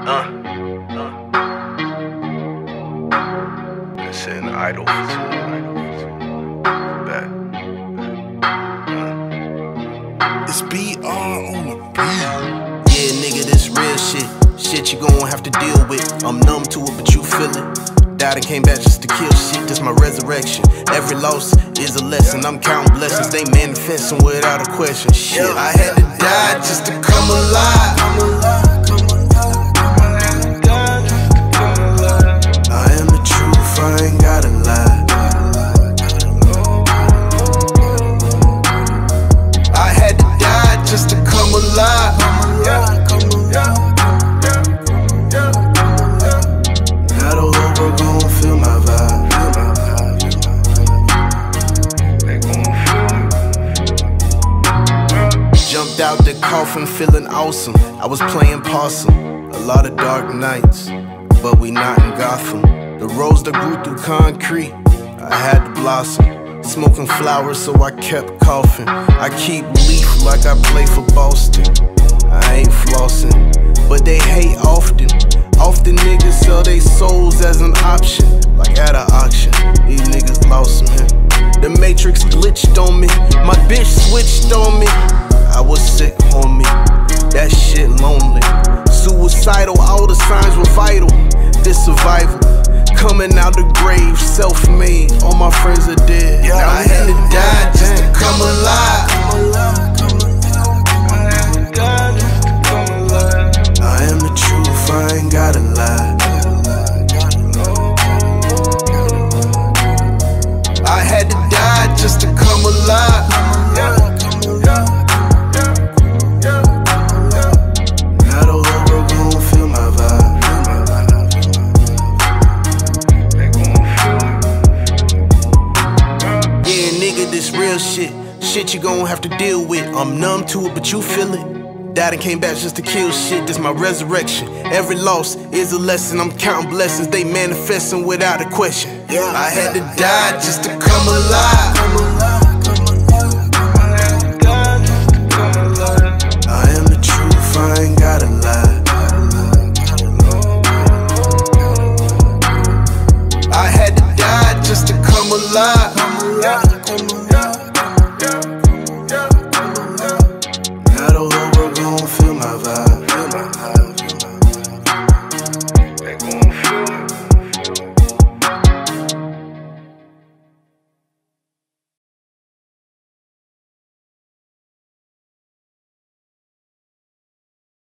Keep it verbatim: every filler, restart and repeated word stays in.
Uh, uh. Been sitting idle for too long. Back. Uh. It's B R on the beat. Yeah, nigga, this real shit. Shit you gon' have to deal with. I'm numb to it, but you feel it. Died and came back just to kill shit. This my resurrection. Every loss is a lesson. I'm counting blessings. They manifesting without a question. Shit, I had to die just to come alive. Come alive. I am the truth. I ain't gotta lie. I had to die just to come alive. Yeah, come alive. Got a hope we're gon' feel my vibe. They gon' feel me. Jumped out the coffin feeling awesome. I was playing possum. A lot of dark nights, but we not in Gotham. The rose that grew through concrete, I had to blossom. Smoking flowers, so I kept coughing. I keep leaf like I play for Boston. I ain't flossing, but they hate often. Often niggas sell they souls as an option, like at an auction. These niggas lost some here. The matrix glitched on me, my bitch switched on me. I was sick, homie, that shit lonely. Suicidal, all the signs were vital. This survival, coming out the grave, self-made. All my friends are dead. Now I had to die just to come alive. I am the truth, I ain't gotta lie. I had to die just to come alive. Got a hope we're gon' feel my vibe. They gon' feel me. Yeah, nigga, this real shit. Shit you gon' have to deal with. I'm numb to it, but you feel it. Died and came back just to kill shit. This my resurrection. Every loss is a lesson. I'm counting blessings. They manifesting without a question. Yeah, I had to die just to come alive.